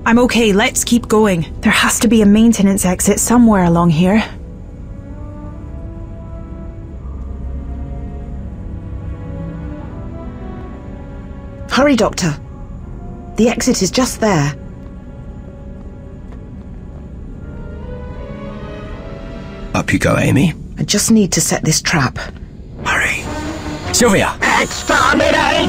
I'm okay, let's keep going. There has to be a maintenance exit somewhere along here. Hurry, Doctor. The exit is just there. Up you go, Amy. I just need to set this trap. Hurry. Sylvia! Exterminate!